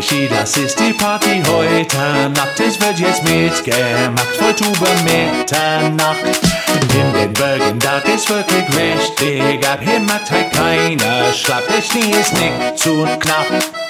Après Ski, das ist die Party heute Nacht. Es wird jetzt mitgemacht, voll Tube Mitternacht. In den Bergen, das ist wirklich richtig ab. Hier macht halt keiner schlapp, der Schnee ist nicht zu knapp.